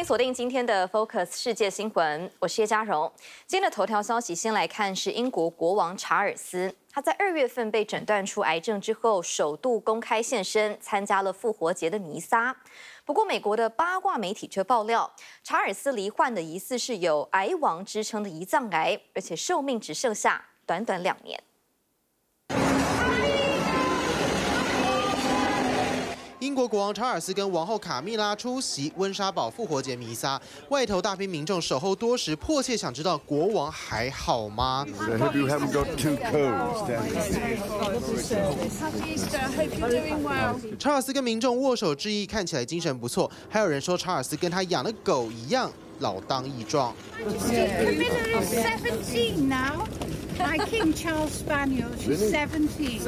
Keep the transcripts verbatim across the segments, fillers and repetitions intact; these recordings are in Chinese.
锁定今天的 Focus 世界新闻，我是叶嘉荣。今天的头条消息，先来看是英国国王查尔斯，他在二月份被诊断出癌症之后，首度公开现身，参加了复活节的弥撒。不过，美国的八卦媒体却爆料，查尔斯罹患的疑似是有“癌王”之称的胰脏癌，而且寿命只剩下短短两年。 英国国王查尔斯跟王后卡蜜拉出席温莎堡复活节弥撒，外头大批民众守候多时，迫切想知道国王还好吗？ I hope you haven't got too cold. 查尔斯跟民众握手致意，看起来精神不错。还有人说查尔斯跟他养的狗一样老当益壮。 My King Charles Spaniel, she's seventeen.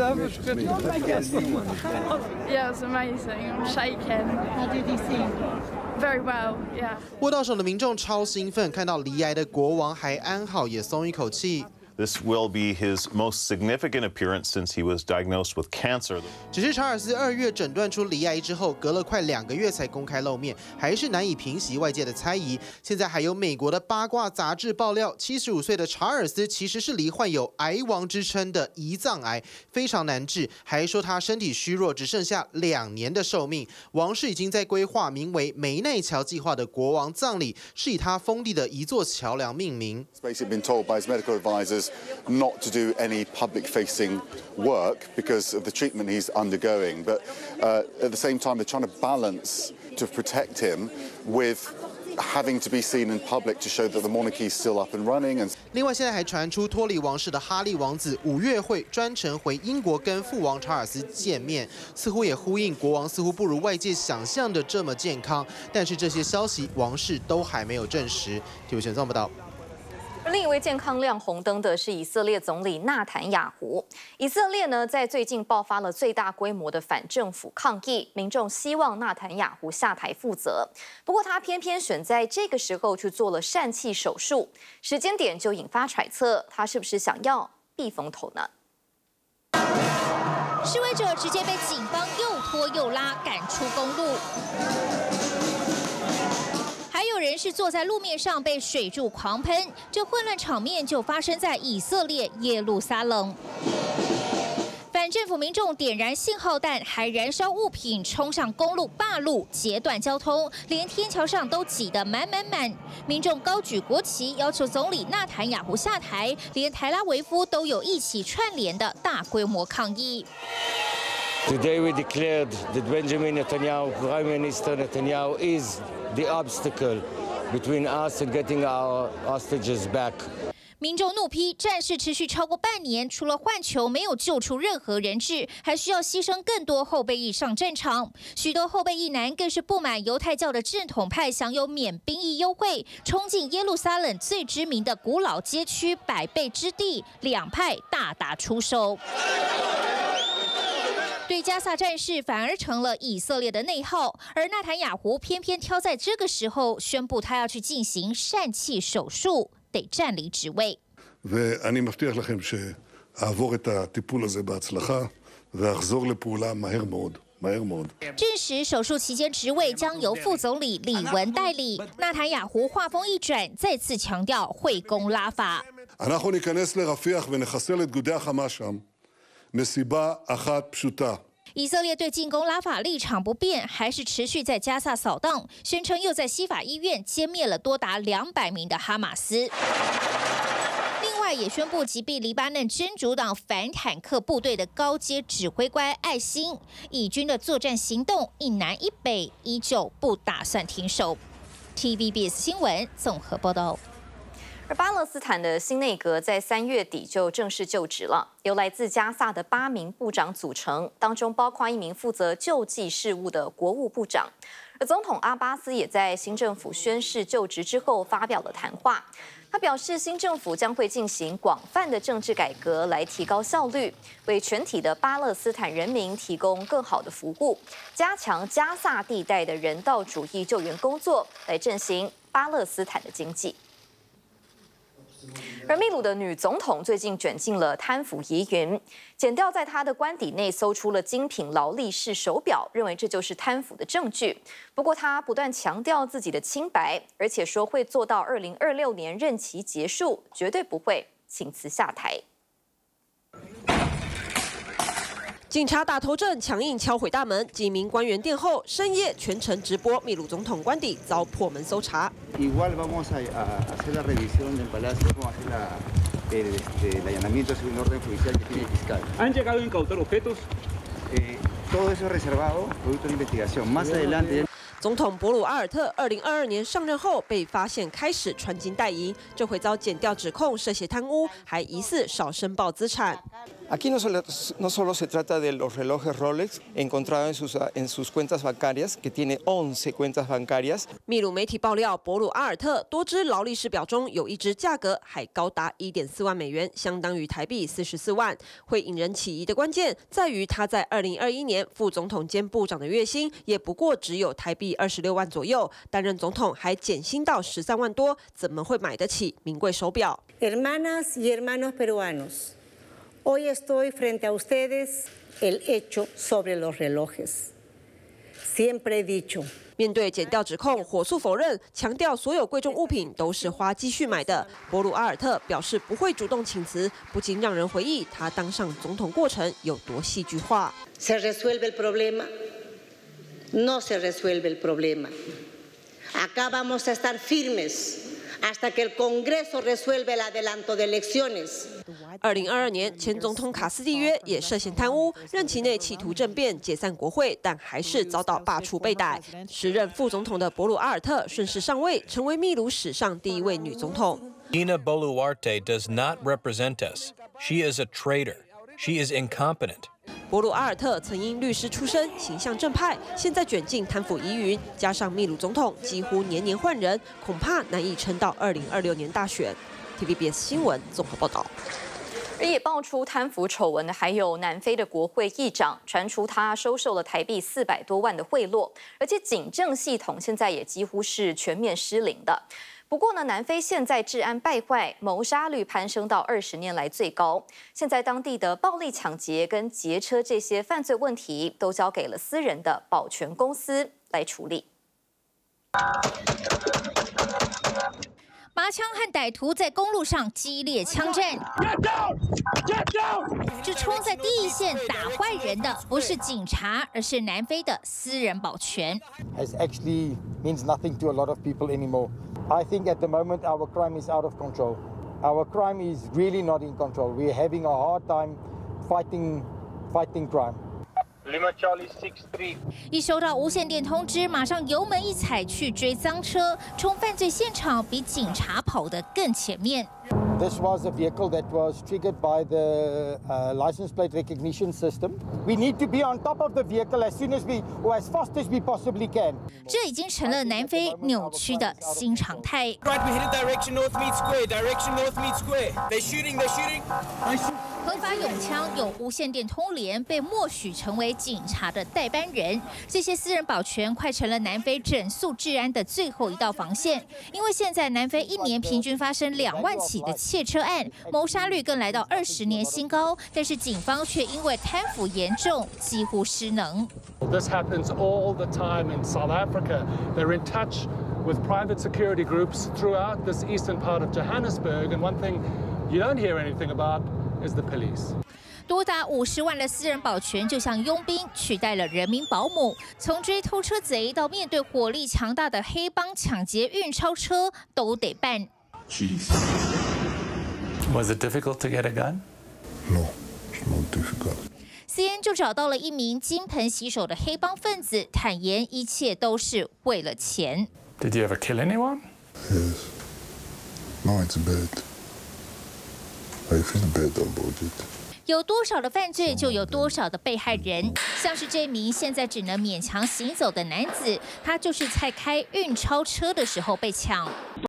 Yeah, it was amazing. I'm shaking. How did you feel? Very well, yeah. 握到手的民众超兴奋，看到罹癌的国王还安好，也松一口气。 This will be his most significant appearance since he was diagnosed with cancer. 只是查尔斯二月诊断出罹癌之后，隔了快两个月才公开露面，还是难以平息外界的猜疑。现在还有美国的八卦杂志爆料，七十五岁的查尔斯其实是罹患有“癌王”之称的胰脏癌，非常难治，还说他身体虚弱，只剩下两年的寿命。王室已经在规划名为“梅奈桥计划”的国王葬礼，是以他封地的一座桥梁命名。 He's basically been told by his medical advisors not to do any public-facing work because of the treatment he's undergoing. But uh, at the same time, they're trying to balance to protect him with having to be seen in public to show that the monarchy is still up and running. And 另外，现在还传出脱离王室的哈利王子五月会专程回英国跟父王查尔斯见面，似乎也呼应国王似乎不如外界想象的这么健康。但是这些消息，王室都还没有证实。T V 选综报道。 另一位健康亮红灯的是以色列总理纳坦雅胡。以色列呢，在最近爆发了最大规模的反政府抗议，民众希望纳坦雅胡下台负责。不过他偏偏选在这个时候去做了疝气手术，时间点就引发揣测，他是不是想要避风头呢？ 示威者直接被警方又拖又拉赶出公路。 还有人是坐在路面上被水柱狂喷，这混乱场面就发生在以色列耶路撒冷。反政府民众点燃信号弹，还燃烧物品，冲上公路霸路，截断交通，连天桥上都挤得满满满。民众高举国旗，要求总理纳坦雅胡下台，连台拉维夫都有一起串联的大规模抗议。 Today we declared that Benjamin Netanyahu, Prime Minister Netanyahu, is the obstacle between us and getting our hostages back. 民众怒批战事持续超过半年，除了换球没有救出任何人质，还需要牺牲更多后备役上战场。许多后备役男更是不满犹太教的正统派享有免兵役优惠，冲进耶路撒冷最知名的古老街区百倍之地，两派大打出手。 对加萨战事反而成了以色列的内耗，而纳坦雅胡偏偏挑在这个时候宣布他要去进行疝气手术，得暂离职位。 ואני מבטיח לכם שאעבור את הטיפול הזה בהצלחה ואחזור לפעולה מהר מאוד. 证实手术期间职位将由副总理李文代理。纳坦雅胡话锋一转，再次强调会攻拉法。 אנחנו ניכנס לרפיח ונחסל את גדודי החמאס שם. מסיבה אחת פשוטה. 以色列对进攻拉法立场不变，还是持续在加萨扫荡，宣称又在西法医院歼灭了多达两百名的哈马斯。另外，也宣布击毙黎巴嫩真主党反坦克部队的高阶指挥官艾辛。以军的作战行动一南一北，依旧不打算停手。T V B S 新闻综合报道。 而巴勒斯坦的新内阁在三月底就正式就职了，由来自加萨的八名部长组成，当中包括一名负责救济事务的国务部长。而总统阿巴斯也在新政府宣誓就职之后发表了谈话，他表示新政府将会进行广泛的政治改革，来提高效率，为全体的巴勒斯坦人民提供更好的服务，加强加萨地带的人道主义救援工作，来振兴巴勒斯坦的经济。 而秘鲁的女总统最近卷进了贪腐疑云，检调在她的官邸内搜出了精品劳力士手表，认为这就是贪腐的证据。不过她不断强调自己的清白，而且说会做到二零二六年任期结束，绝对不会请辞下台。 警察打头阵，强硬敲毁大门，几名官员殿后，深夜全程直播秘鲁总统官邸遭破门搜查。 Igual vamos a hacer la revisión del palacio, vamos a hacer la, el, el allanamiento según orden judicial que tiene el fiscal. ¿Han llegado a incautar objetos? Eh, todo eso es reservado, producto de investigación. Más adelante. 总统博鲁阿尔特二零二二年上任后被发现开始穿金戴银，这回遭检调指控涉嫌贪污，还疑似少申报资产。 Aquí no solo, no solo se trata de los relojes Rolex encontrados en sus, en sus cuentas bancarias, que tiene once cuentas bancarias. 秘鲁媒体爆料，博鲁阿尔特多只劳力士表中有一只价格还高达一点四万美元，相当于台币四十四万。会引人起疑的关键在于，他在二零二一年副总统兼部长的月薪也不过只有台币二十六万左右，担任总统还减薪到十三万多，怎么会买得起名贵手表 ？Hermanas y hermanos peruanos. Hoy estoy frente a ustedes el hecho sobre los relojes. Siempre he dicho. 面对检调指控，火速否认，强调所有贵重物品都是花积蓄买的。博鲁阿尔特表示不会主动请辞，不禁让人回忆他当上总统过程有多戏剧化。 Se resuelve el problema, no se resuelve el problema. Acá vamos a estar firmes. Hasta que el Congreso resuelve el adelanto de elecciones. 二零二二年，前总统卡斯蒂约也涉嫌贪污，任期内企图政变解散国会，但还是遭到罢黜被逮。时任副总统的博鲁阿尔特顺势上位，成为秘鲁史上第一位女总统。 Dina Boluarte does not represent us. She is a traitor. She is incompetent. 博鲁阿尔特曾因律师出身，形象正派，现在卷进贪腐疑云，加上秘鲁总统几乎年年换人，恐怕难以撑到二零二六年大选。T V B S 新闻综合报道。 而也爆出贪腐丑闻的还有南非的国会议长，传出他收受了台币四百多万的贿赂，而且警政系统现在也几乎是全面失灵的。 不过呢，南非现在治安败坏，谋杀率攀升到二十年来最高。现在当地的暴力抢劫跟劫车这些犯罪问题，都交给了私人的保全公司来处理。 拔枪和歹徒在公路上激烈枪战，这冲在第一线打坏人的不是警察，而是南非的私人保全。 Has actually means nothing to a lot of people anymore. I think at the moment our crime is out of control. Our crime is really not in control. We're having a hard time fighting, fighting crime. Lima Charlie six three. 一收到无线电通知，马上油门一踩去追赃车，冲犯罪现场比警察跑得更前面。 This was a vehicle that was triggered by the uh, license plate recognition system. We need to be on top of the vehicle as soon as we, or as fast as we possibly can. 这已经成了南非扭曲的新常态。 Right, we headed direction North Meat Square. Direction North Meat Square. They're shooting. They're shooting. 合法拥枪有无线电通联，被默许成为警察的代班人。这些私人保全快成了南非整肃治安的最后一道防线。因为现在南非一年平均发生两万起的窃车案，谋杀率更来到二十年新高。但是警方却因为贪腐严重，几乎失能。 This happens all the time in South Africa. They're in touch with private security groups throughout this eastern part of Johannesburg, and one thing you don't hear anything about is the police. 多达五十万的私人保全就像佣兵，取代了人民保姆。从追偷车贼到面对火力强大的黑帮抢劫运钞车，都得办。 Was it difficult to get a gun? No, it's not difficult. C N 就找到了一名金盆洗手的黑帮分子，坦言一切都是为了钱。 Did you ever kill anyone? Yes. No, it's bad. I feel bad about it. 有多少的犯罪，就有多少的被害人。像是这名现在只能勉强行走的男子，他就是在开运钞车的时候被抢。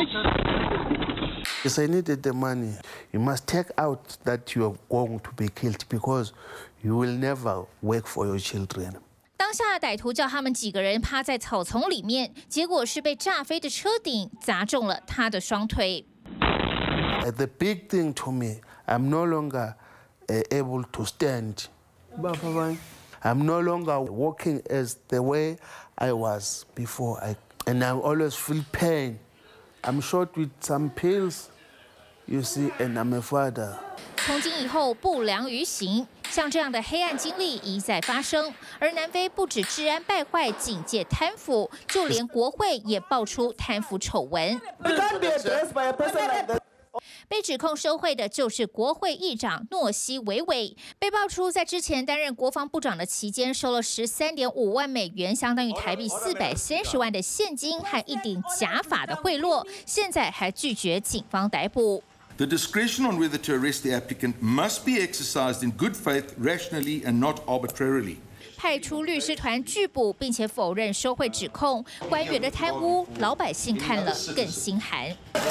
Yes, I needed the money. You must take out that you are going to be killed because you will never work for your children. 当下歹徒叫他们几个人趴在草丛里面，结果是被炸飞的车顶砸中了他的双腿。 The big thing to me, I'm no longer uh, able to stand. I'm no longer walking as the way I was before. I, and I always feel pain. I'm short with some pills, you see, and I'm a father. 从今以后不良于行，像这样的黑暗经历一再发生。而南非不止治安败坏、警戒贪腐，就连国会也爆出贪腐丑闻。被指控收贿的就是国会议长诺西维韦，被爆出在之前担任国防部长的期间，收了十三点五万美元，相当于台币四百三十万的现金和一顶假发的贿赂，现在还拒绝警方逮捕。 The discretion on whether to arrest the applicant must be exercised in good faith, rationally, and not arbitrarily. 派出律师团拒捕，并且否认收贿指控。官员的贪污，老百姓看了更心寒。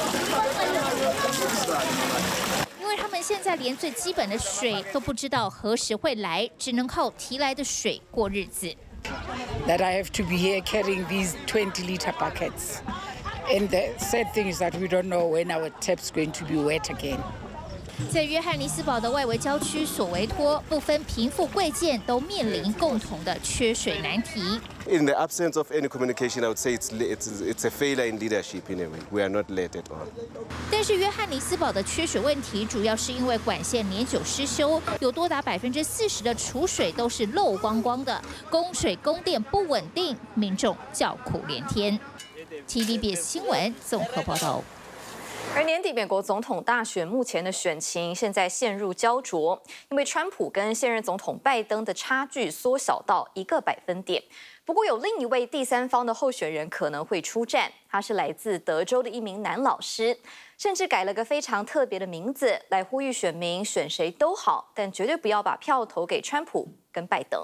因为他们现在连最基本的水都不知道何时会来，只能靠提来的水过日子。 That I have to be here carrying these twenty liter buckets. And the sad thing is that we don't know when our tap's going to be wet again. 在约翰尼斯堡的外围郊区索维托，不分贫富贵贱，都面临共同的缺水难题。 In the absence of any communication, I would say it's it's it's a failure in leadership in a way. We are not led at all. 但是约翰尼斯堡的缺水问题，主要是因为管线年久失修，有多达百分之四十的储水都是漏光光的，供水供电不稳定，民众叫苦连天。T V B S 新闻综合报道。 而年底美国总统大选目前的选情现在陷入焦灼，因为川普跟现任总统拜登的差距缩小到一个百分点。不过有另一位第三方的候选人可能会出战，他是来自德州的一名男老师，甚至改了个非常特别的名字来呼吁选民选谁都好，但绝对不要把票投给川普跟拜登。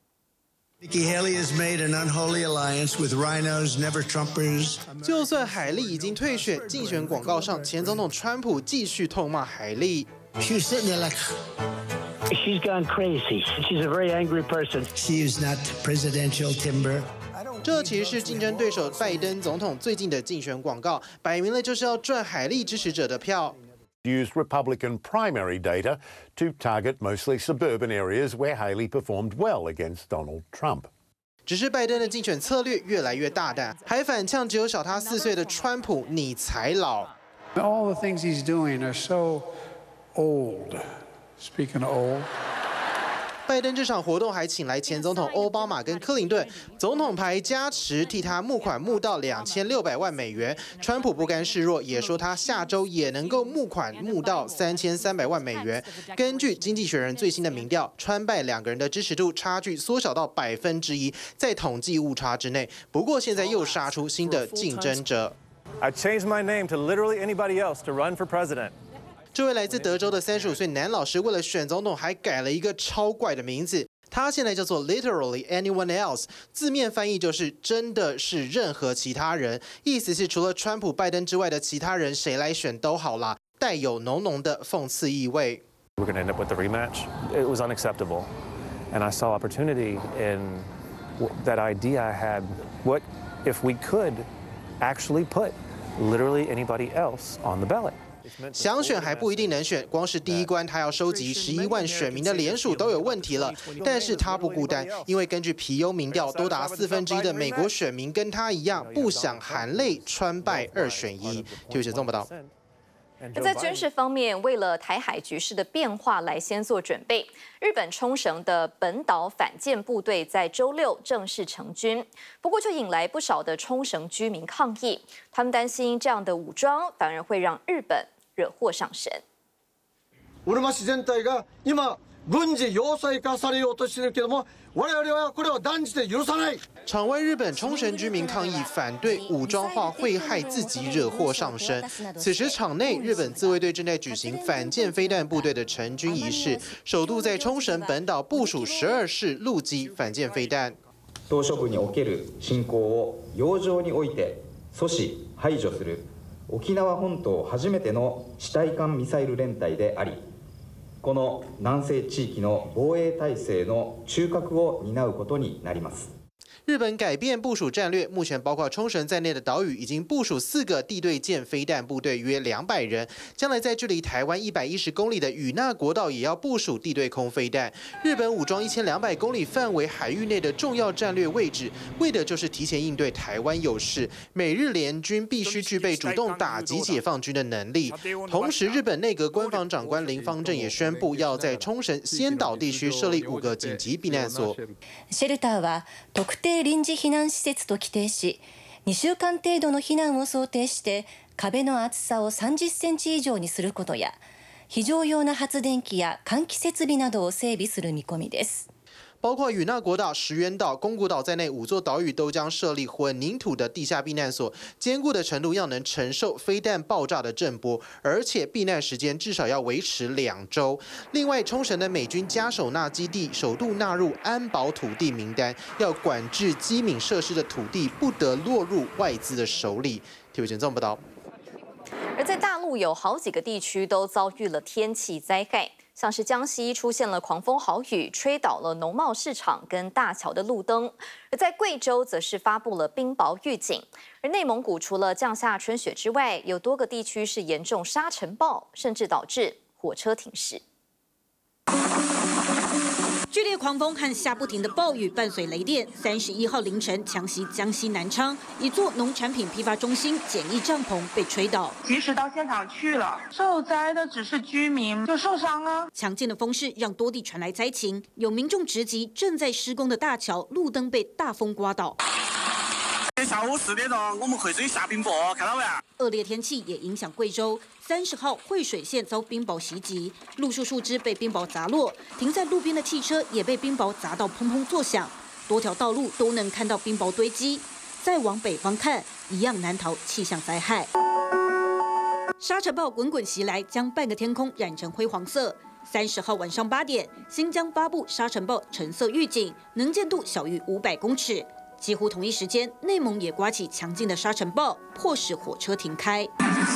Nikki Haley has made an unholy alliance with rhinos, never Trumpers. 就算海莉已经退选，竞选广告上，前总统川普继续痛骂海莉。 She's sitting there like. She's gone crazy. She's a very angry person. She's not presidential timber. 这其实是竞争对手拜登总统最近的竞选广告，摆明了就是要赚海莉支持者的票。 Used Republican primary data to target mostly suburban areas where Haley performed well against Donald Trump. 只是拜登的竞选策略越来越大胆，还反呛只有小他四岁的川普，你才老。 All the things he's doing are so old. Speaking of old. 拜登这场活动还请来前总统奥巴马跟克林顿，总统牌加持，替他募款募到两千六百万美元。川普不甘示弱，也说他下周也能够募款募到三千三百万美元。根据《经济学人》最新的民调，川拜两个人的支持度差距缩小到百分之一，在统计误差之内。不过现在又杀出新的竞争者。 I changed my name to literally anybody else to run for president. 这位来自德州的三十五岁男老师，为了选总统，还改了一个超怪的名字。他现在叫做 Literally Anyone Else， 字面翻译就是真的是任何其他人，意思是除了川普、拜登之外的其他人，谁来选都好啦，带有浓浓的讽刺意味。 We're going to end up with the rematch. It was unacceptable, and I saw opportunity in that idea I had. What if we could actually put literally anybody else on the ballot? 想选还不一定能选，光是第一关他要收集十一万选民的联署都有问题了。但是他不孤单，因为根据皮尤民调，多达四分之一的美国选民跟他一样，不想含泪川拜二选一。就写这么到。 而在军事方面，为了台海局势的变化来先做准备，日本冲绳的本岛反舰部队在周六正式成军。不过，就引来不少的冲绳居民抗议，他们担心这样的武装反而会让日本惹祸上身。 うるま市全体が今軍事要塞化されようとしているけども、我々はこれを断じて許さない。 场外日本冲绳居民抗议，反对武装化会害自己，惹祸上身。此时场内，日本自卫队正在举行反舰飞弹部队的成军仪式，首度在冲绳本岛部署十二式陆基反舰飞弹。 島嶼部における侵攻を洋上において阻止排除する沖縄本島初めての地対艦ミサイル連隊であり、この南西地域の防衛体制の中核を担うことになります。 日本改变部署战略，目前包括冲绳在内的岛屿已经部署四个地对舰飞弹部队，约两百人。将来在距离台湾一百一十公里的与那国岛也要部署地对空飞弹。日本武装一千两百公里范围海域内的重要战略位置，为的就是提前应对台湾有事。美日联军必须具备主动打击解放军的能力。同时，日本内阁官房长官林芳正也宣布，要在冲绳仙岛地区设立五个紧急避難所。 シェルターは特定臨時避難施設と規定し、に週間程度の避難を想定して壁の厚さをさんじゅっセンチ以上にすることや、非常用な発電機や換気設備などを整備する見込みです。 包括与那国岛、石垣岛、宫古岛在内五座岛屿都将设立混凝土的地下避难所，坚固的程度要能承受飞弹爆炸的震波，而且避难时间至少要维持两周。另外，冲绳的美军加手纳基地首度纳入安保土地名单，要管制机敏设施的土地不得落入外资的手里。体育全综报道。 而在大陆有好几个地区都遭遇了天气灾害。像是江西出现了狂风豪雨，吹倒了农贸市场跟大桥的路灯；而在贵州则是发布了冰雹预警。而内蒙古除了降下春雪之外，有多个地区是严重沙尘暴，甚至导致火车停驶。 剧烈狂风和下不停的暴雨伴随雷电，三十一号凌晨强袭江西南昌，一座农产品批发中心简易帐篷被吹倒。 及时到现场去了，受灾的只是居民，就受伤啊。 强劲的风势让多地传来灾情，有民众直击正在施工的大桥，路灯被大风刮倒。 下午四点钟，我们惠水下冰雹，看到没？ 恶劣天气也影响贵州。三十号惠水县遭冰雹袭击，路树树枝被冰雹砸落，停在路边的汽车也被冰雹砸到砰砰作响，多条道路都能看到冰雹堆积。再往北方看，一样难逃气象灾害。沙尘暴滚滚袭来，将半个天空染成灰黄色。三十号晚上八点，新疆发布沙尘暴橙色预警，能见度小于五百公尺。几乎同一时间，内蒙也刮起强劲的沙尘暴，迫使火车停开。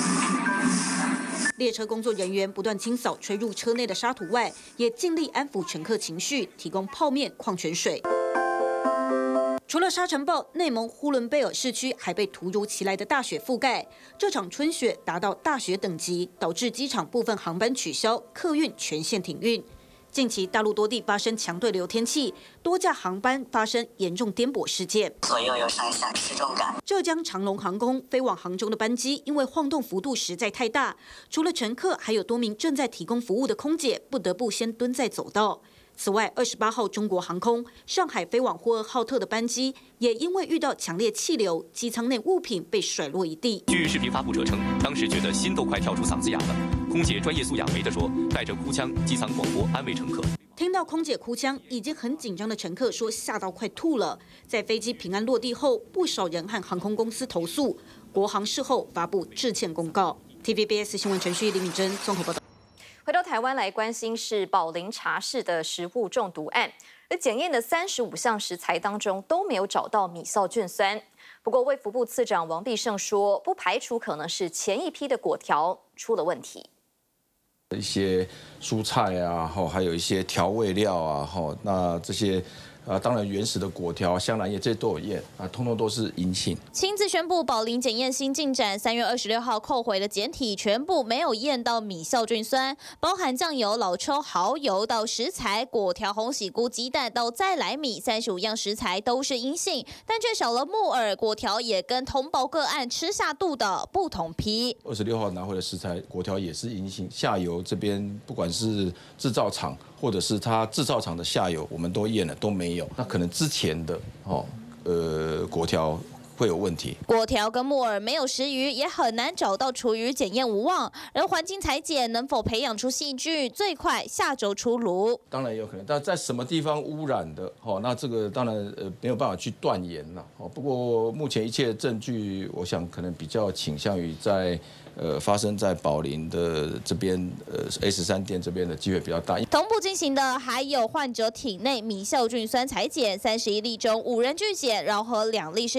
列车工作人员不断清扫吹入车内的沙土外，也尽力安抚乘客情绪，提供泡面、矿泉水。除了沙尘暴，内蒙呼伦贝尔市区还被突如其来的大雪覆盖。这场春雪达到大雪等级，导致机场部分航班取消，客运全线停运。近期大陆多地发生强对流天气，多架航班发生严重颠簸事件， 左右有上下失重感。 浙江长龙航空飞往杭州的班机因为晃动幅度实在太大，除了乘客，还有多名正在提供服务的空姐不得不先蹲在走道。此外，二十八号中国航空上海飞往呼和浩特的班机也因为遇到强烈气流，机舱内物品被甩落一地。 据视频发布者称，当时觉得心都快跳出嗓子眼了。空姐专业素养没得说，带着哭腔机舱广播安慰乘客。 听到空姐哭腔，已经很紧张的乘客说吓到快吐了。在飞机平安落地后，不少人和航空公司投诉，国航事后发布致歉公告。T V B S 新闻程序李敏珍综合报道。 回到台湾来关心是宝林茶室的食物中毒案，而检验的三十五项食材当中都没有找到米酵菌酸。不过卫福部次长王必胜说，不排除可能是前一批的果条出了问题。 一些蔬菜啊，吼，还有一些调味料啊，吼，那这些。啊，当然原始的果条、香兰叶这些都有验啊，通通都是阴性。 亲自宣布宝林检验新进展，三月二十六号扣回的检体全部没有验到米酵菌酸，包含酱油、老抽、蚝油到食材、果条、红喜菇、鸡蛋到再来米，三十五样食材都是阴性，但却少了木耳、果条，也跟同胞个案吃下肚的不同批。 二十六号拿回的食材果条也是阴性，下游这边不管是制造厂或者是它制造厂的下游，我们都验了都没有。那可能之前的哦，呃，果条会有问题。 果条跟木耳没有食余，也很难找到厨余，检验无望。而环境裁剪能否培养出细菌，最快下周出炉。 当然有可能，但在什么地方污染的，哦，那这个当然呃没有办法去断言了。哦，不过目前一切证据，我想可能比较倾向于在。呃，发生在宝林的这边，呃 A 十三店这边的机会比较大。 同步进行的还有患者体内米酵菌酸裁剪，三十一例中五人拒检，然后两例是阴性。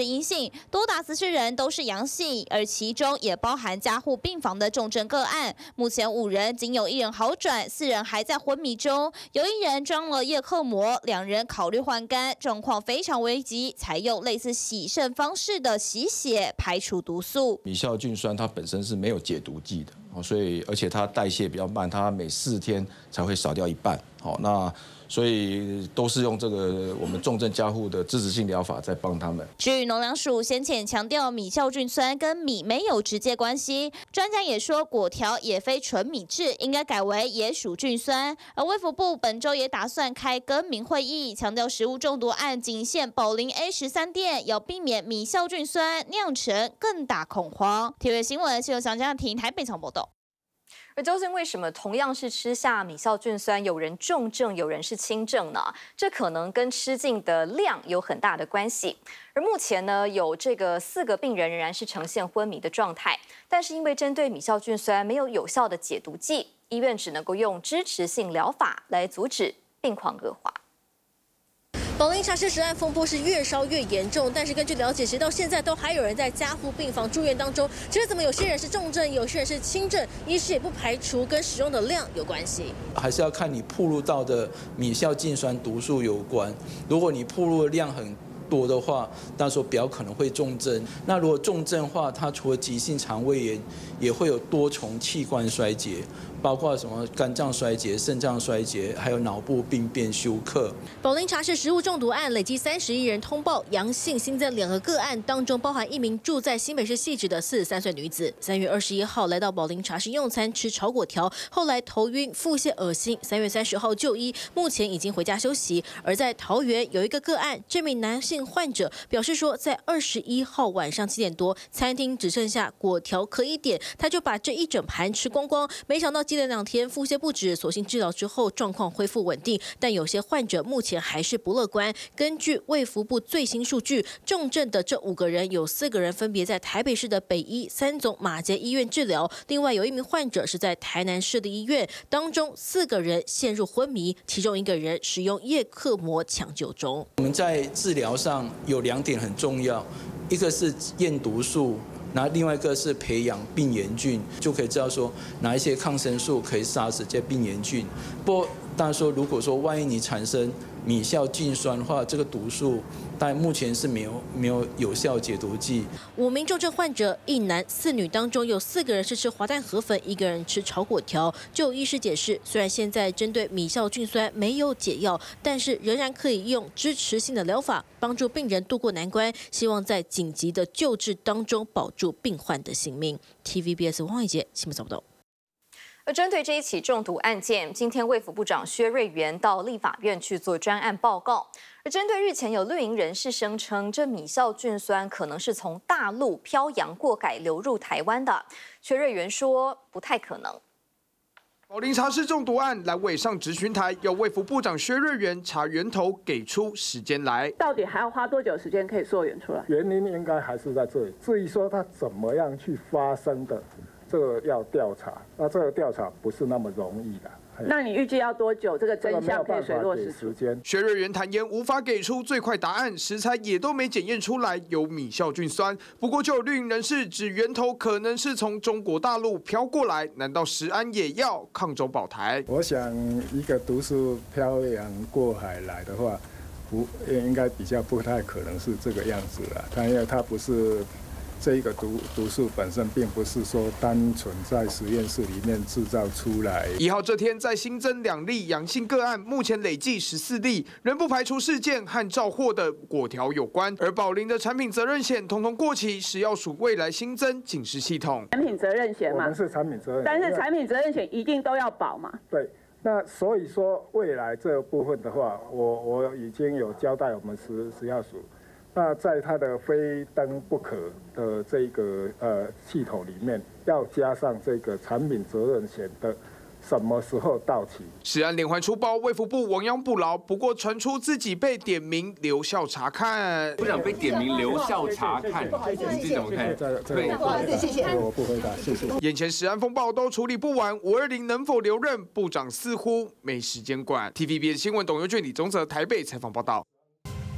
多达十四人都是阳性，而其中也包含加护病房的重症个案。目前五人仅有一人好转，四人还在昏迷中，有一人装了叶克膜，两人考虑换肝，状况非常危急，采用类似洗肾方式的洗血排除毒素。 米酵菌酸它本身是没有解毒剂的，所以而且它代谢比较慢，它每四天才会少掉一半。好，那所以都是用这个我们重症加护的支持性疗法在帮他们。 至于农粮署先前强调米酵菌酸跟米没有直接关系，专家也说果条也非纯米制，应该改为野薯菌酸。而卫福部本周也打算开更名会议，强调食物中毒案仅限宝林 A 十三店，要避免米酵菌酸酿成更大恐慌。体育新闻是由蒋家庭台北场报道。 而究竟为什么同样是吃下米酵菌酸，有人重症，有人是轻症呢？这可能跟吃进的量有很大的关系。而目前呢，有这个四个病人仍然是呈现昏迷的状态，但是因为针对米酵菌酸没有有效的解毒剂，医院只能够用支持性疗法来阻止病况恶化。 宝林茶室食案风波是越烧越严重，但是根据了解，其实到现在都还有人在加护病房住院当中。只是怎么有些人是重症，有些人是轻症，医师也不排除跟使用的量有关系。 还是要看你暴露到的米酵菌酸毒素有关。如果你暴露的量很多的话，那时候比较可能会重症。那如果重症的话，它除了急性肠胃炎，也会有多重器官衰竭。包括什么肝脏衰竭、肾脏衰竭，还有脑部病变休克。 宝林茶室食物中毒案累计三十一人通报阳性，新增两个个案，当中包含一名住在新北市汐止的四十三岁女子。三月二十一号来到宝林茶室用餐，吃炒粿条，后来头晕、腹泻、恶心。三月三十号就医，目前已经回家休息。而在桃园有一个个案，这名男性患者表示说，在二十一号晚上七点多，餐厅只剩下粿条可以点，他就把这一整盘吃光光，没想到。接连两天腹泻不止，所幸治疗之后状况恢复稳定，但有些患者目前还是不乐观。根据卫福部最新数据，重症的这五个人有四个人分别在台北市的北医、三总、马偕医院治疗，另外有一名患者是在台南市的医院，当中四个人陷入昏迷，其中一个人使用叶克膜抢救中。 我们在治疗上有两点很重要，一个是验毒素。那另外一个是培养病原菌，就可以知道说哪一些抗生素可以杀死这些病原菌。不过，当然说，如果说万一你产生米酵菌酸的话，这个毒素，但目前是没有没有有效解毒剂。 五名重症患者，一男四女当中有四个人是吃滑蛋河粉，一个人吃炒粿条。就医师解释，虽然现在针对米酵菌酸没有解药，但是仍然可以用支持性的疗法帮助病人渡过难关，希望在紧急的救治当中保住病患的性命。T V B S 汪一杰新闻报道。 而针对这一起中毒案件，今天卫福部长薛瑞元到立法院去做专案报告。而针对日前有绿营人士声称这米酵菌酸可能是从大陆漂洋过海流入台湾的，薛瑞元说不太可能。 宝林茶室中毒案，蓝委上质询台，由卫福部长薛瑞元查源头，给出时间来。 到底还要花多久时间可以溯源出来？ 原因应该还是在这里。至于说它怎么样去发生的，这个要调查。那这个调查不是那么容易的。 那你预计要多久？这个真相可以水落石出？ 薛瑞元坦言，无法给出最快答案，食材也都没检验出来有米酵菌酸。不过，就有绿营人士指源头可能是从中国大陆飘过来，难道食安也要抗中保台？ 我想，一个毒素漂洋过海来的话，不应该比较不太可能是这个样子了。它因为它不是。这一个毒毒素本身并不是说单纯在实验室里面制造出来。 一号这天再新增两例阳性个案，目前累计十四例，仍不排除事件和照货的果条有关。而宝林的产品责任险统统过期，食药署未来新增警示系统。 产品责任险嘛， 我们是产品责任险， 但是产品责任险一定都要保嘛。 对。那所以说未来这部分的话，我我已经有交代我们食食药署。那在它的非登不可的这个呃系统里面，要加上这个产品责任险的什么时候到期？ 食安连环出包，卫福部亡羊补牢，不过传出自己被点名留校查看。 部长被点名留校查看，你自己怎么看？ 对，不好意思，谢谢。我不回答，谢谢。 眼前食安风暴都处理不完，五二零能否留任？部长似乎没时间管。T V B S 新闻董佑俊、李宗泽台北采访报道。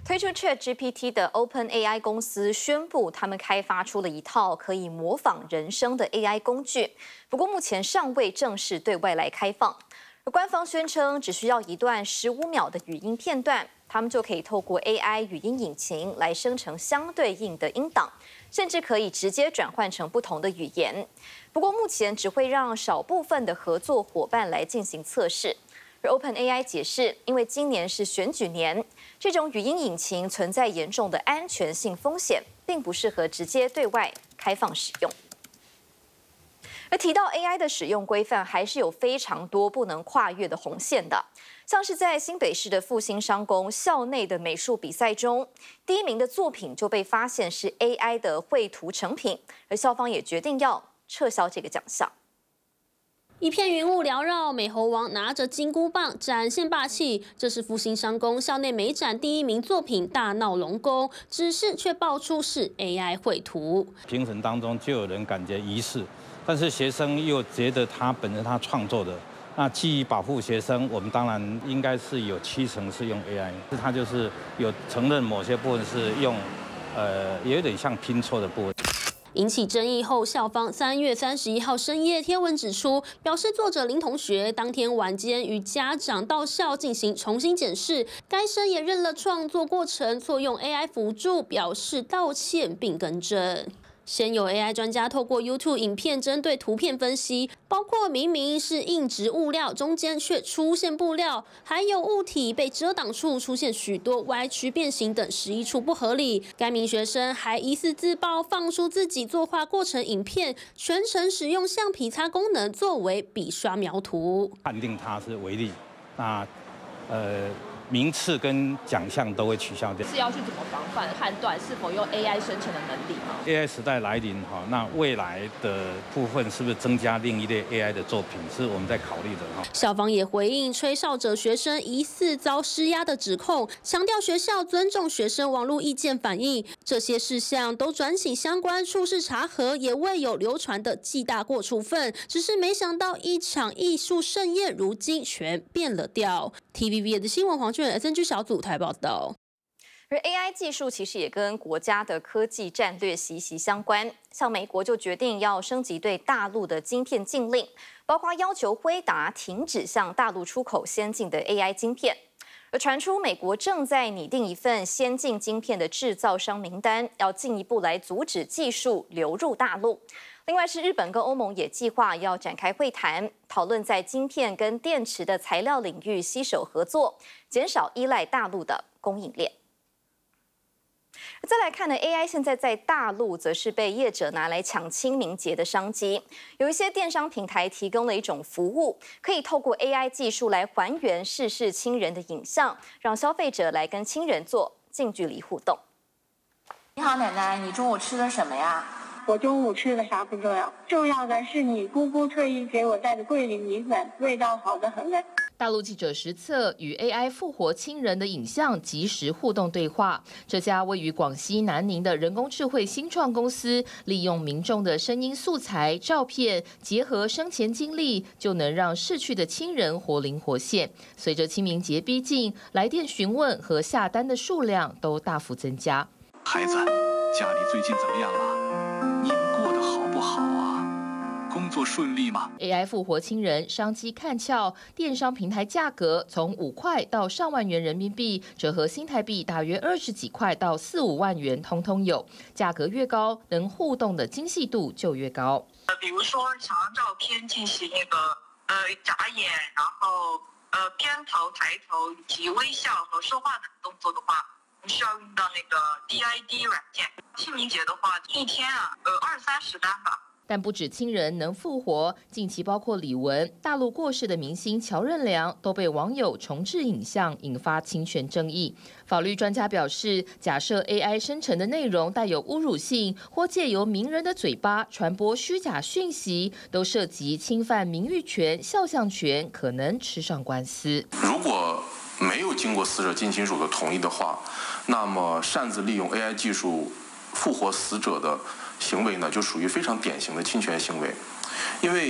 推出 ChatGPT 的 OpenAI 公司宣布，他们开发出了一套可以模仿人声的 A I 工具，不过目前尚未正式对外来开放。而官方宣称，只需要一段十五秒的语音片段，他们就可以透过 A I 语音引擎来生成相对应的音档，甚至可以直接转换成不同的语言。不过目前只会让少部分的合作伙伴来进行测试。而 OpenAI 解释，因为今年是选举年，这种语音引擎存在严重的安全性风险，并不适合直接对外开放使用。而提到 A I 的使用规范，还是有非常多不能跨越的红线的。像是在新北市的复兴商工校内的美术比赛中，第一名的作品就被发现是 A I 的绘图成品，而校方也决定要撤销这个奖项。 一片云雾缭绕，美猴王拿着金箍棒展现霸气。这是复兴商工校内美展第一名作品《大闹龙宫》，只是却爆出是 A I 绘图。 评审当中就有人感觉疑似，但是学生又觉得他本身他创作的。那基于保护学生，我们当然应该是有七成是用 A I， 他就是有承认某些部分是用，呃，有点像拼凑的部分。 引起争议后，校方三月三十一号深夜贴文指出，表示作者林同学当天晚间与家长到校进行重新检视，该生也认了创作过程错用 A I 辅助，表示道歉并更正。先有 A I 专家透过 YouTube 影片针对图片分析，包括明明是硬质物料，中间却出现布料，还有物体被遮挡处出现许多歪曲变形等十一处不合理。该名学生还疑似自曝放出自己作画过程影片，全程使用橡皮擦功能作为笔刷描图， 判定他是违例，那呃。名次跟奖项都会取消掉， 是要去怎么防范判断是否用 A I 生成的能力吗 ？A I 时代来临哈，那未来的部分是不是增加另一类 A I 的作品，是我们在考虑的哈。 校方也回应吹哨者学生疑似遭施压的指控，强调学校尊重学生网络意见反映，这些事项都转请相关处室查核，也未有流传的记大过处分。只是没想到一场艺术盛宴，如今全变了调。T V B 的新闻黄俊仁 S N G 小组台报道。 而 A I 技术其实也跟国家的科技战略息息相关，像美国就决定要升级对大陆的晶片禁令，包括要求辉达停止向大陆出口先进的 A I 晶片。而传出美国正在拟定一份先进晶片的制造商名单，要进一步来阻止技术流入大陆。另外是日本跟欧盟也计划要展开会谈，讨论在晶片跟电池的材料领域携手合作，减少依赖大陆的供应链。再来看呢 ，A I 现在在大陆则是被业者拿来抢清明节的商机。有一些电商平台提供了一种服务，可以透过 A I 技术来还原逝世亲人的影像，让消费者来跟亲人做近距离互动。 你好，奶奶，你中午吃的什么呀？ 我中午吃的啥不重要，重要的是你姑姑特意给我带的桂林米粉，味道好得很嘞。 大陆记者实测与 A I 复活亲人的影像即时互动对话。这家位于广西南宁的人工智慧新创公司，利用民众的声音素材、照片，结合生前经历，就能让逝去的亲人活灵活现。随着清明节逼近，来电询问和下单的数量都大幅增加。 孩子，家里最近怎么样了？你们过得好不好啊？工作顺利吗 ？A I 复活亲人商机看俏，电商平台价格从五块到上万元人民币，折合新台币大约二十几块到四五万元，通通有。价格越高，能互动的精细度就越高。 呃，比如说长照片进行一个呃眨眼，然后呃偏头、抬头以及微笑和说话等动作的话。需要用到那个 D I D 软件。清明节的话，一天啊，呃，二三十单吧。 但不止亲人能复活，近期包括李玟、大陆过世的明星乔任梁都被网友重制影像，引发侵权争议。法律专家表示，假设 A I 生成的内容带有侮辱性，或借由名人的嘴巴传播虚假讯息，都涉及侵犯名誉权、肖像权，可能吃上官司。 如果没有经过死者近亲属的同意的话，那么擅自利用 A I 技术复活死者的行为呢，就属于非常典型的侵权行为。因为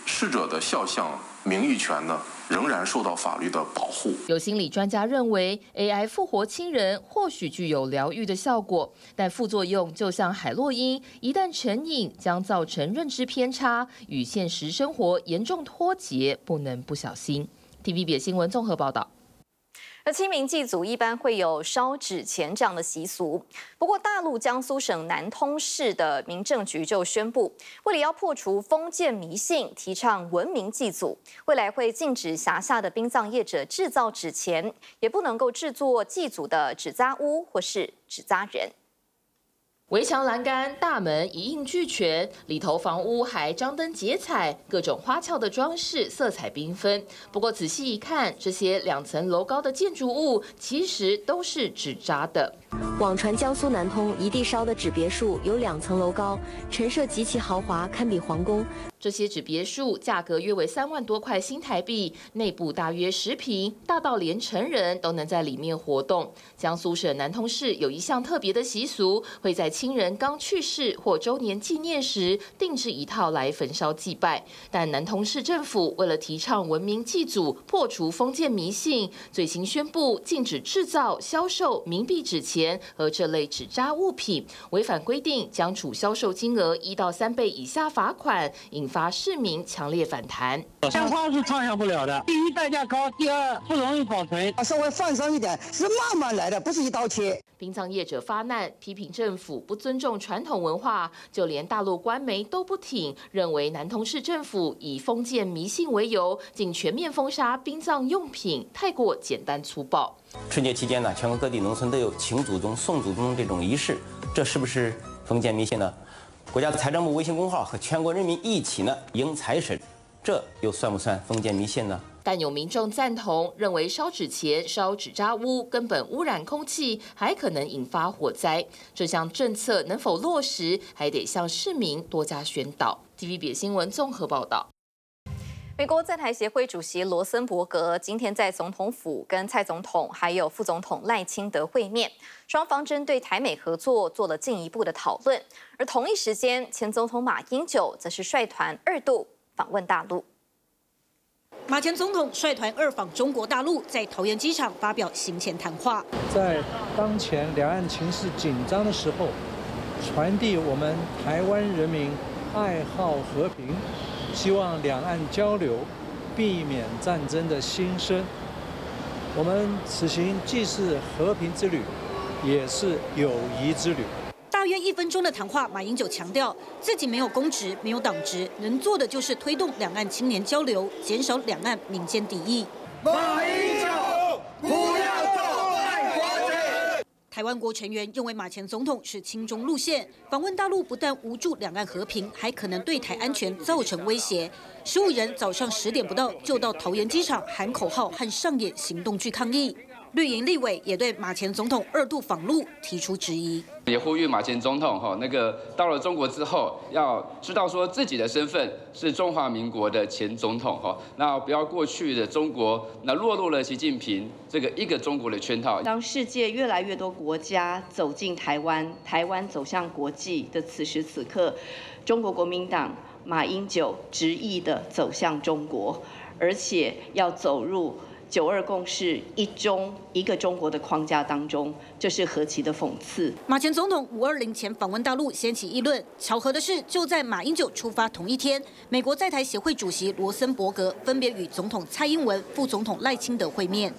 逝者的肖像名誉权呢，仍然受到法律的保护。 有心理专家认为 ，A I 复活亲人或许具有疗愈的效果，但副作用就像海洛因，一旦成瘾，将造成认知偏差，与现实生活严重脱节，不能不小心。T V B 新闻综合报道。 而清明祭祖一般会有烧纸钱这样的习俗，不过大陆江苏省南通市的民政局就宣布，为了要破除封建迷信，提倡文明祭祖，未来会禁止辖下的殡葬业者制造纸钱，也不能够制作祭祖的纸扎屋或是纸扎人。 围墙栏杆、大门一应俱全，里头房屋还张灯结彩，各种花俏的装饰，色彩缤纷。不过仔细一看，这些两层楼高的建筑物其实都是纸扎的。 网传江苏南通一地烧的纸别墅有两层楼高，陈设极其豪华，堪比皇宫。 这些纸别墅价格约为三万多块新台币，内部大约十平，大到连成人都能在里面活动。江苏省南通市有一项特别的习俗，会在亲人刚去世或周年纪念时定制一套来焚烧祭拜。但南通市政府为了提倡文明祭祖，破除封建迷信，最新宣布禁止制造、销售冥币纸钱和这类纸扎物品，违反规定将处销售金额一到三倍以下罚款，引发市民强烈反弹。 鲜花是畅销不了的，第一代价高，第二不容易保存， 稍微放松一点，是慢慢来的，不是一刀切。 殡葬业者发难，批评政府不尊重传统文化，就连大陆官媒都不挺，认为南通市政府以封建迷信为由，竟全面封杀殡葬用品，太过简单粗暴。 春节期间呢，全国各地农村都有请祖宗、送祖宗这种仪式，这是不是封建迷信呢？国家财政部微信公号和全国人民一起呢迎财神，这又算不算封建迷信呢？ 但有民众赞同，认为烧纸钱、烧纸扎屋根本污染空气，还可能引发火灾。这项政策能否落实，还得向市民多加宣导。T V B 新闻综合报道。 美国在台协会主席罗森伯格今天在总统府跟蔡总统还有副总统赖清德会面，双方针对台美合作做了进一步的讨论。而同一时间，前总统马英九则是率团二度访问大陆。 马前总统率团二访中国大陆，在桃园机场发表行前谈话。 在当前两岸情势紧张的时候，传递我们台湾人民爱好和平，希望两岸交流，避免战争的兴生。我们此行既是和平之旅，也是友谊之旅。 大约一分钟的谈话，马英九强调自己没有公职，没有党职，能做的就是推动两岸青年交流，减少两岸民间敌意。 马英九不要做爱国者。 台湾国成员认为马前总统是亲中路线，访问大陆不但无助两岸和平，还可能对台安全造成威胁。十五人早上十点不到就到桃园机场喊口号和上演行动剧抗议。绿营立委也对马前总统二度访陆提出质疑， 也呼吁马前总统哈，那个到了中国之后，要知道说自己的身份是中华民国的前总统哈，那不要过去的中国那落入了习近平这个一个中国的圈套。 当世界越来越多国家走进台湾，台湾走向国际的此时此刻，中国国民党马英九执意的走向中国，而且要走入九二共识一中一个中国的框架当中，这是何其的讽刺！ 马前总统五二零前访问大陆掀起议论。巧合的是，就在马英九出发同一天，美国在台协会主席罗森伯格分别与总统蔡英文、副总统赖清德会面。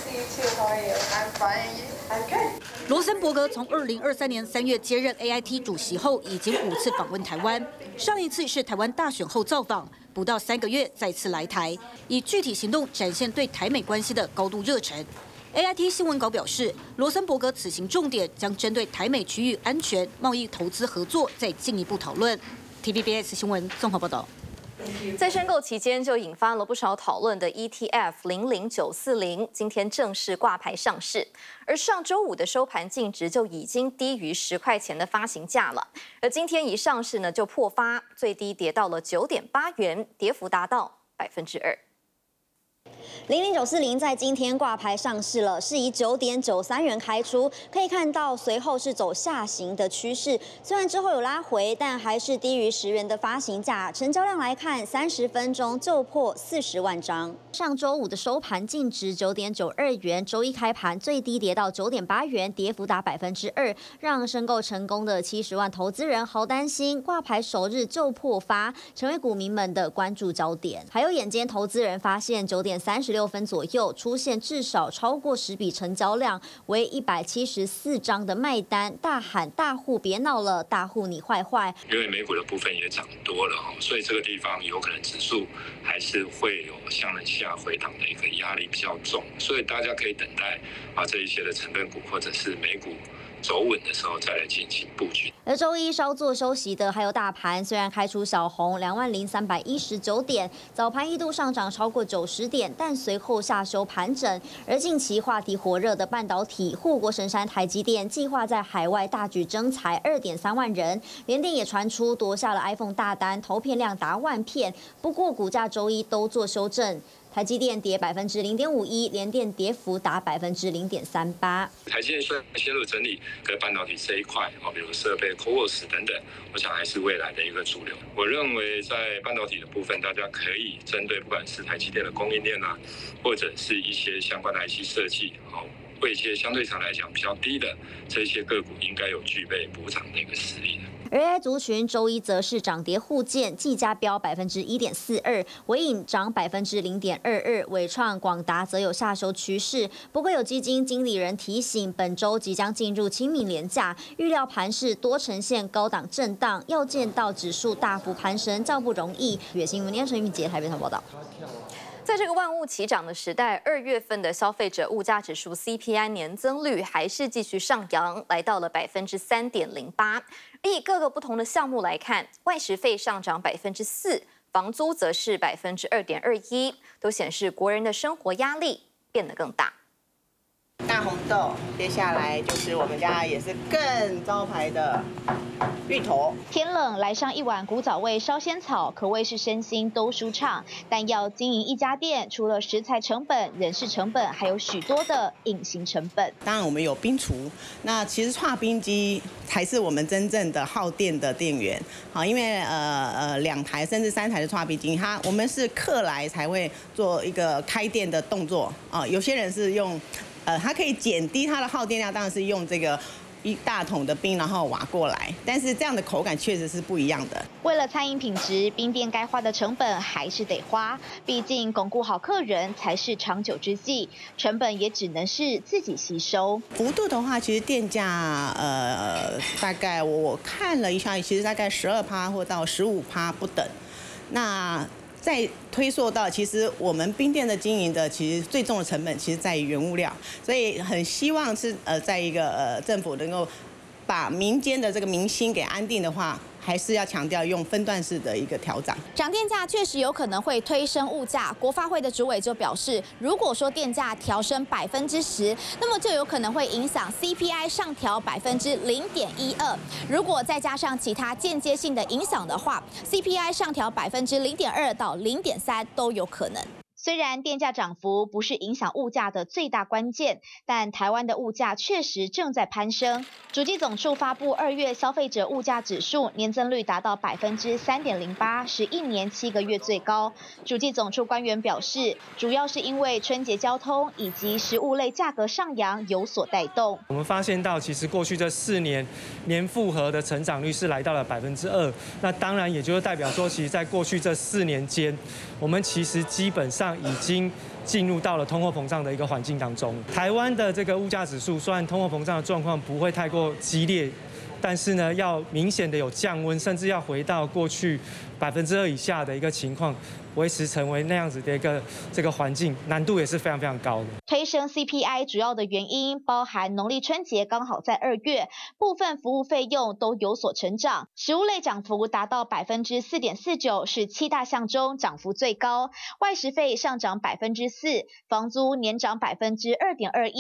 罗森伯格从二零二三年三月接任 A I T 主席后，已经五次访问台湾，上一次是台湾大选后造访，不到三个月再次来台，以具体行动展现对台美关系的高度热忱。A I T 新闻稿表示，罗森伯格此行重点将针对台美区域安全、贸易、投资合作再进一步讨论。T V B S 新闻综合报道。 在申购期间就引发了不少讨论的 E T F 零零九四零，今天正式挂牌上市，而上周五的收盘净值就已经低于十块钱的发行价了，而今天一上市呢就破发，最低跌到了九点八元，跌幅达到百分之二。 零零九四零在今天挂牌上市了，是以九点九三元开出，可以看到随后是走下行的趋势。虽然之后有拉回，但还是低于十元的发行价。成交量来看，三十分钟就破四十万张。上周五的收盘净值九点九二元，周一开盘最低跌到九点八元，跌幅达百分之二，让申购成功的七十万投资人好担心，挂牌首日就破发，成为股民们的关注焦点。还有眼尖投资人发现，九点三十六分左右出现至少超过十笔成交量，为一百七十四张的卖单，大喊大户别闹了，大户你坏坏。 因为美股的部分也涨多了哈，所以这个地方有可能指数还是会有向下回档的一个压力比较重，所以大家可以等待啊这一些的成分股或者是美股走稳的时候再来进行布局。 而周一稍作休息的还有大盘，虽然开出小红两万零三百一十九点，早盘一度上涨超过九十点，但随后下修盘整。而近期话题火热的半导体护国神山台积电，计划在海外大举征才二点三万人，联电也传出夺下了 iPhone 大单，投片量达万片。不过股价周一都做修正。台积电跌百分之零点五一，联电跌幅达百分之零点三八。 台积电虽然陷入整理，跟半导体这一块啊，比如设备、C O S 等等，我想还是未来的一个主流。我认为在半导体的部分，大家可以针对不管是台积电的供应链啊，或者是一些相关的 I C 设计，好，为一些相对上来讲比较低的这些个股，应该有具备补涨的一个实力的。 而 A I 族群周一则是涨跌互见，技嘉飙百分之一点四二，伟影涨百分之零点二二，伟创、广达则有下修趋势。不过有基金经理人提醒，本周即将进入清明连假，预料盘势多呈现高档震荡，要见到指数大幅攀升较不容易。月新闻连陈玉杰台北台报道。 在这个万物齐涨的时代，二月份的消费者物价指数 C P I 年增率还是继续上扬，来到了百分之三点零八。以各个不同的项目来看，外食费上涨百分之四，房租则是百分之二点二一，都显示国人的生活压力变得更大。 大红豆，接下来就是我们家也是更招牌的芋头。 天冷来上一碗古早味烧仙草，可谓是身心都舒畅。但要经营一家店，除了食材成本、人事成本，还有许多的隐形成本。 当然，我们有冰厨，那其实剉冰机才是我们真正的耗电的电源。好，因为呃呃两台甚至三台的剉冰机，它我们是客来才会做一个开店的动作啊。有些人是用。呃，它可以减低它的耗电量，当然是用这个一大桶的冰，然后挖过来。但是这样的口感确实是不一样的。 为了餐饮品质，冰店该花的成本还是得花，毕竟巩固好客人才是长久之计，成本也只能是自己吸收。 幅度的话，其实店价呃大概我看了一下，其实大概十二趴或到十五趴不等。那再推溯到，其实我们冰店的经营的，其实最重的成本其实在于原物料，所以很希望是呃，在一个呃政府能够把民间的这个民心给安定的话，还是要强调用分段式的一个调涨。 涨电价确实有可能会推升物价，国发会的主委就表示，如果说电价调升百分之十，那么就有可能会影响 C P I 上调百分之零点一二。如果再加上其他间接性的影响的话 ，C P I 上调百分之零点二到零点三都有可能。虽然电价涨幅不是影响物价的最大关键，但台湾的物价确实正在攀升。主计总处发布二月消费者物价指数年增率达到百分之三点零八，是一年七个月最高。主计总处官员表示，主要是因为春节交通以及食物类价格上扬有所带动。 我们发现到，其实过去这四年年复合的成长率是来到了百分之二。那当然也就是代表说，其实在过去这四年间，我们其实基本上已经进入到了通货膨胀的一个环境当中。台湾的这个物价指数，虽然通货膨胀的状况不会太过激烈，但是呢，要明显的有降温，甚至要回到过去百分之二以下的一个情况，维持成为那样子的一个这个环境，难度也是非常非常高的。 推升 C P I 主要的原因包含农历春节刚好在二月，部分服务费用都有所成长，食物类涨幅达到百分之四点四九，是七大项中涨幅最高。外食费上涨百分之四，房租年涨百分之二点二一。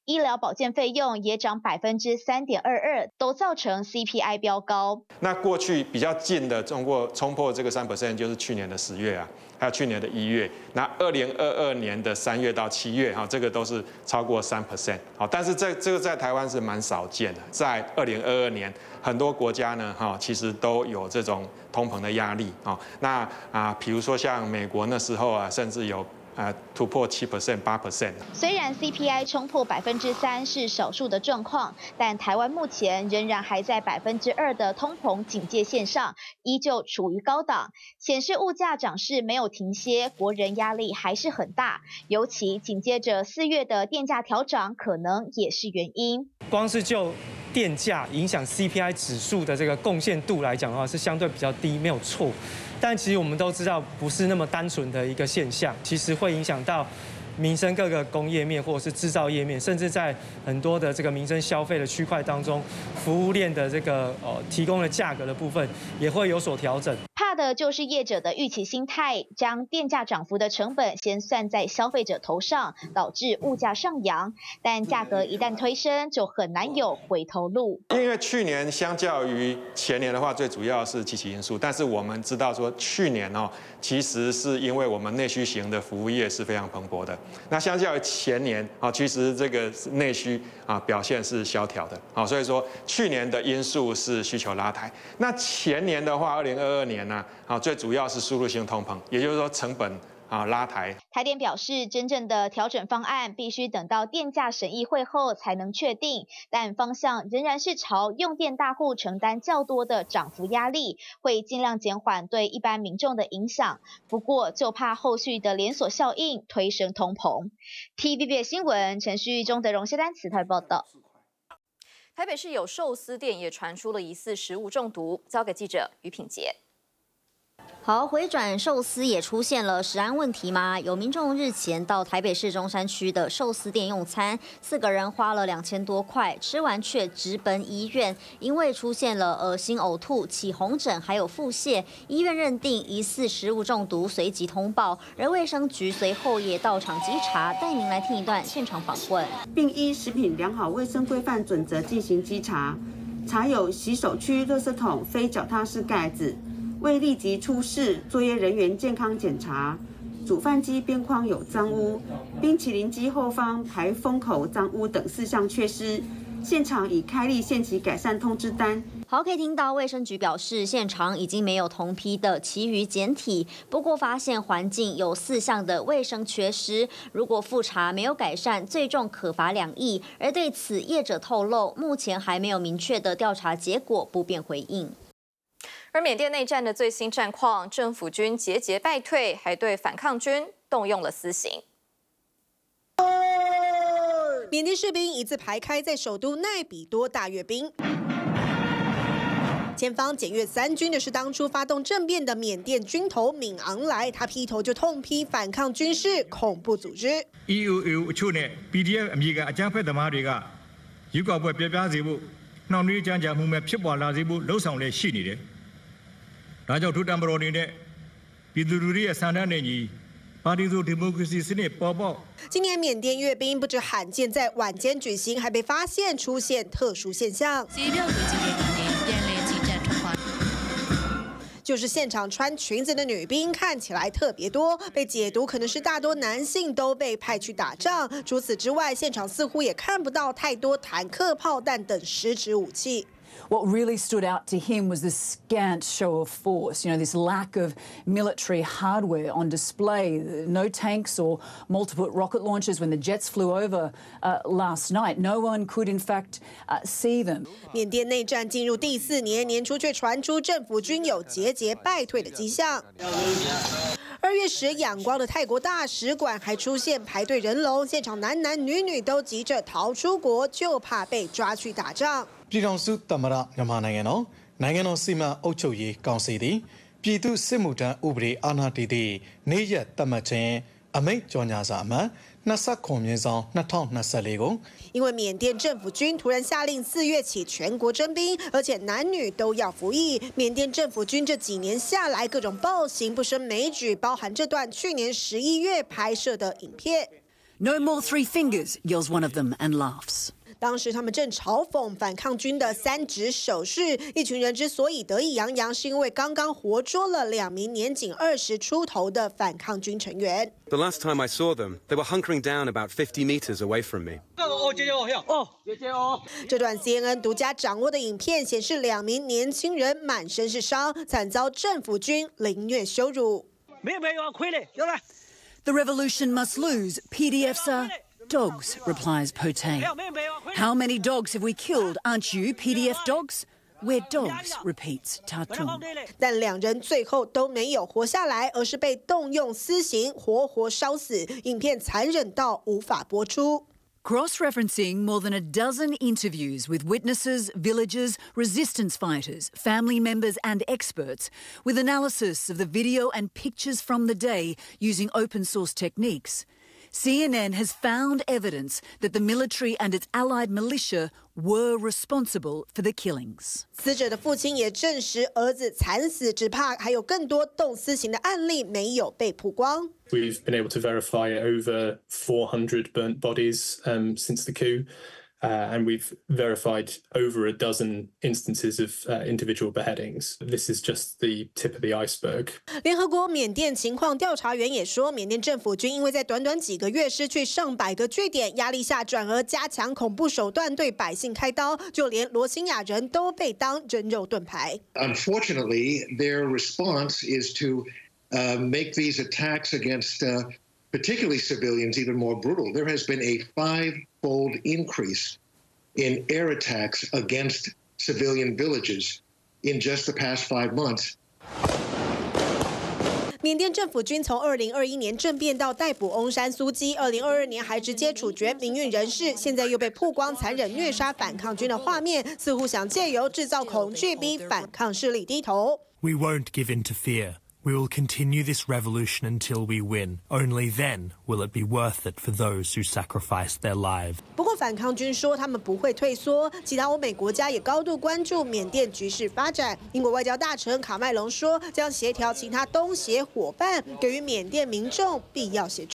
医疗保健费用也涨百分之三点二二，都造成 C P I 飙高。 那过去比较近的中国冲破这个三 percent， 就是去年的十月啊，还有去年的一月。那二零二二年的三月到七月，哈，这个都是超过三 percent。好，但是这这个在台湾是蛮少见的。在二零二二年，很多国家呢，哈，其实都有这种通膨的压力啊。那啊，比如说像美国那时候啊，甚至有。呃，突破七 percent、八 percent。 虽然 C P I 冲破百分之三是少数的状况，但台湾目前仍然还在百分之二的通膨警戒线上，依旧处于高档，显示物价涨势没有停歇，国人压力还是很大。尤其紧接着四月的电价调涨，可能也是原因。 光是就电价影响 C P I 指数的这个贡献度来讲的话，是相对比较低，没有错。但其实我们都知道，不是那么单纯的一个现象，其实会影响到民生各个工业面或者是制造业面，甚至在很多的这个民生消费的区块当中，服务链的这个呃提供的价格的部分也会有所调整。 怕的就是业者的预期心态，将电价涨幅的成本先算在消费者头上，导致物价上扬。但价格一旦推升，就很难有回头路。 因为去年相较于前年的话，最主要是基期因素。但是我们知道说，去年哦，其实是因为我们内需型的服务业是非常蓬勃的。那相较于前年啊，其实这个内需啊表现是萧条的。好，所以说去年的因素是需求拉抬。那前年的话，二零二二年呢？啊，最主要是输入性通膨，也就是说成本啊拉抬。 台电表示，真正的调整方案必须等到电价审议会后才能确定，但方向仍然是朝用电大户承担较多的涨幅压力，会尽量减缓对一般民众的影响。不过，就怕后续的连锁效应推升通膨。T V B 新闻陈旭、钟德荣、谢丹慈台报道。 台北市有寿司店也传出了疑似食物中毒，交给记者于品杰。 好，回转寿司也出现了食安问题吗？有民众日前到台北市中山区的寿司店用餐，四个人花了两千多块，吃完却直奔医院，因为出现了恶心、呕吐、起红疹，还有腹泻，医院认定疑似食物中毒，随即通报，而卫生局随后也到场稽查。带您来听一段现场访问， 并依食品良好卫生规范准则进行稽查，查有洗手区垃圾桶非脚踏式盖子。未立即出示作业人员健康检查，煮饭机边框有脏污，冰淇淋机后方排风口脏污等四项缺失，现场已开立限期改善通知单。 好，可以听到卫生局表示，现场已经没有同批的其余检体，不过发现环境有四项的卫生缺失，如果复查没有改善，最重可罚两亿。而对此，业者透露，目前还没有明确的调查结果，不便回应。 而缅甸内战的最新战况，政府军节节败退，还对反抗军动用了私刑。 缅甸士兵一字排开在首都奈比多大阅兵。前方检阅三军的是当初发动政变的缅甸军头敏昂莱，他劈头就痛批反抗军是恐怖组织。 E U U ချို့နဲ့ P D F အမည်ကအကြမ်းဖက်သမားတွေကရွေးကောက်ပွဲပြပြစေဖို့နှောင့်နှေးကြမ်းကြမ်းမှုမဲ့ဖြစ်ပေါ်လာစေဖို့လှုံ့ဆော်လျက်ရှိနေတယ်။ဒါကြောင့်ထိုတံပတော်အနေနဲ့ပြည်သူလူထုရဲ့ဆန္ဒနဲ့ညီပါတီစုဒီမိုကရေစီစနစ်ပေါ်ပေါက်。 今年缅甸阅兵不止罕见在晚间举行，还被发现出现特殊现象。就是现场穿裙子的女兵看起来特别多，被解读可能是大多男性都被派去打仗。除此之外，现场似乎也看不到太多坦克、炮弹等实质武器。 What really stood out to him was the scant show of force, you know, this lack of military hardware on display, no tanks or multiple rocket launchers when the jets flew over uh, last night. No one could, in fact, uh, see them. 缅甸内战进入第四年，年初却传出政府军有节节败退的迹象。二月时，仰光的泰国大使馆还出现排队人龙，现场男男女女都急着逃出国，就怕被抓去打仗。 ပြည်ထောင်စုသမ္မတမြန်မာနိုင်ငံတော်နိုင်ငံတော်စီမံအုပ်ချုပ်ရေးကောင်စီသည်ပြည်သူ့စစ်မှုထမ်းဥပဒေအာဏာတည်သည့်နေ့ရက်သတ်မှတ်ခြင်းအမိန့်ကြော်ညာစာအမှတ်二十九မြင်းဆောင်二零二四ကို因为缅甸政府军突然下令四月起全国征兵，而且男女都要服役。缅甸政府军这几年下来各种暴行不胜枚举，包含这段去年十一月拍摄的影片。 No more three fingers, yells one of them and laughs. 当时他们正嘲讽反抗军的三指手势，一群人之所以得意洋洋，是因为刚刚活捉了两名年仅二十出头的反抗军成员。 The last time I saw them, they were hunkering down about fifty meters away from me. 哦，姐姐哦，哦，姐姐哦。这段 C N N 独家掌握的影片显示，两名年轻人满身是伤，惨遭政府军凌虐羞辱。 没有没有，亏了，有了。The revolution must lose. P D Fs are dogs, replies Pote. How many dogs have we killed? Aren't you P D F dogs? We're dogs, repeats Tatung. 但两人最后都没有活下来，而是被动用私刑，活活烧死。影片残忍到无法播出。 Cross-referencing more than a dozen interviews with witnesses, villagers, resistance fighters, family members and experts, with analysis of the video and pictures from the day using open-source techniques, C N N has found evidence that the military and its allied militia were responsible for the killings. 死者的父亲也证实，儿子惨死，只怕还有更多动私刑的案例没有被曝光。 We've been able to verify over four hundred burnt bodies um, since the coup. Uh, and we've verified over a dozen instances of uh, individual beheadings. This is just the tip of the iceberg. 联合国缅甸情况调查员也说，缅甸政府军因为在短短几个月失去上百个据点，压力下转而加强恐怖手段对百姓开刀，就连罗兴亚人都被当人肉盾牌。 Unfortunately, their response is to uh, make these attacks against uh, particularly civilians even more brutal. There has been a five-fold increase in air attacks against civilian villages in just the past five months. 缅甸政府军从二零二一年政变到逮捕翁山苏姬，二零二二年还直接处决民运人士，现在又被曝光残忍虐杀反抗军的画面，似乎想借由制造恐惧逼反抗势力低头。 We won't give in to fear. We will continue this revolution until we win. Only then will it be worth it for those who sacrificed their lives. 不过反抗军说他们不会退缩，其他欧美国家也高度关注缅甸局势发展。英国外交大臣卡麦隆说，将协调其他东协伙伴，给予缅甸民众必要协助。